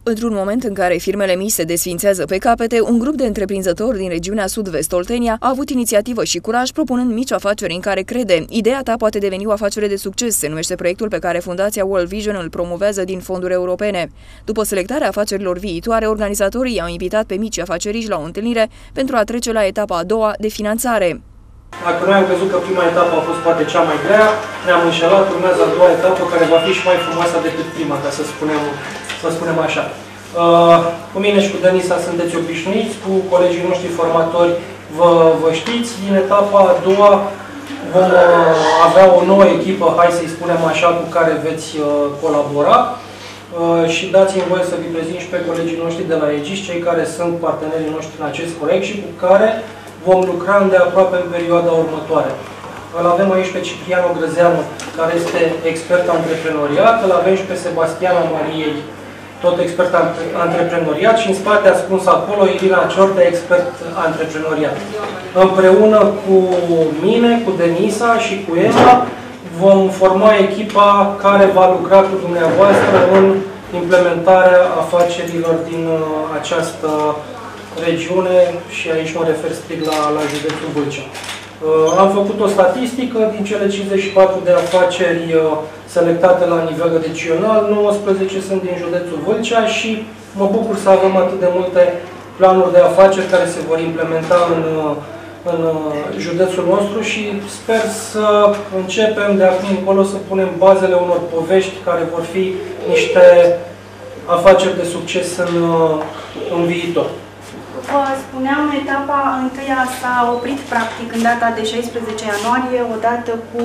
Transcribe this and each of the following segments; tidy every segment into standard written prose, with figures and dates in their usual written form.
Într-un moment în care firmele mici se desfințează pe capete, un grup de întreprinzători din regiunea Sud-Vest Oltenia a avut inițiativă și curaj propunând mici afaceri în care crede. Ideea ta poate deveni o afacere de succes, se numește proiectul pe care Fundația World Vision îl promovează din fonduri europene. După selectarea afacerilor viitoare, organizatorii au invitat pe mici afaceriști la o întâlnire pentru a trece la etapa a doua de finanțare. Dacă noi am crezut că prima etapă a fost poate cea mai grea, ne-am înșelat, urmează a doua etapă care va fi și mai frumoasă decât prima, ca să spunem așa. Cu mine și cu Denisa sunteți obișnuiți, cu colegii noștri formatori vă știți. Din etapa a doua vom avea o nouă echipă, hai să-i spunem așa, cu care veți colabora. Și dați-mi voie să vi prezint și pe colegii noștri de la EGIS, cei care sunt partenerii noștri în acest proiect și cu care vom lucra îndeaproape în perioada următoare. Îl avem aici pe Cipriano Grăzeanu, care este expert antreprenoriat, îl avem și pe Sebastiana Mariei, tot expert antreprenoriat, și în spate ascuns acolo Irina Ciortă, expert antreprenoriat. Împreună cu mine, cu Denisa și cu Emma vom forma echipa care va lucra cu dumneavoastră în implementarea afacerilor din această regiune și aici mă refer strict la județul Vâlcea. Am făcut o statistică, din cele 54 de afaceri selectate la nivel regional, 19 sunt din județul Vâlcea și mă bucur să avem atât de multe planuri de afaceri care se vor implementa în județul nostru și sper să începem de acum încolo să punem bazele unor povești care vor fi niște afaceri de succes în viitor. Vă spuneam, etapa întâia s-a oprit practic în data de 16 ianuarie, odată cu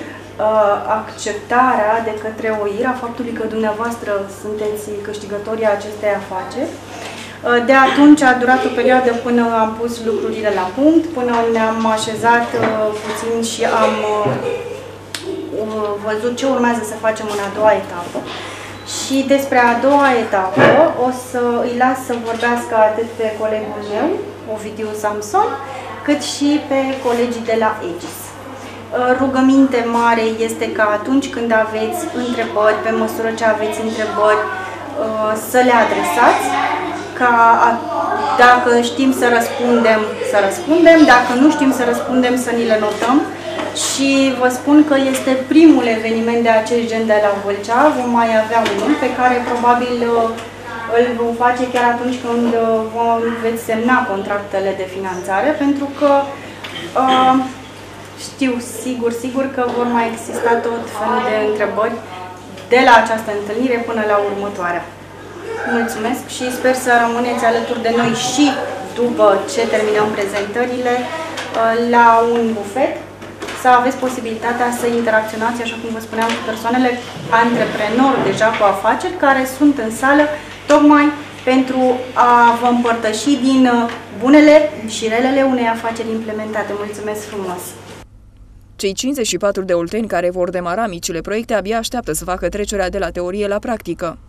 acceptarea de către OIR a faptului că dumneavoastră sunteți câștigătorii acestei afaceri. De atunci a durat o perioadă până am pus lucrurile la punct, până ne-am așezat puțin și am văzut ce urmează să facem în a doua etapă. Și despre a doua etapă o să îi las să vorbească atât pe colegul meu, Ovidiu Samson, cât și pe colegii de la EGIS. Rugăminte mare este ca atunci când aveți întrebări, pe măsură ce aveți întrebări, să le adresați, ca dacă știm să răspundem, dacă nu știm să răspundem, să ni le notăm. Și vă spun că este primul eveniment de acest gen de la Vâlcea. Vom mai avea unul pe care probabil îl vom face chiar atunci când veți semna contractele de finanțare, pentru că știu sigur că vor mai exista tot felul de întrebări de la această întâlnire până la următoarea. Mulțumesc și sper să rămâneți alături de noi și după ce terminăm prezentările la un bufet, să aveți posibilitatea să interacționați, așa cum vă spuneam, cu persoanele antreprenori deja cu afaceri care sunt în sală tocmai pentru a vă împărtăși din bunele și relele unei afaceri implementate. Mulțumesc frumos! Cei 54 de olteni care vor demara micile proiecte abia așteaptă să facă trecerea de la teorie la practică.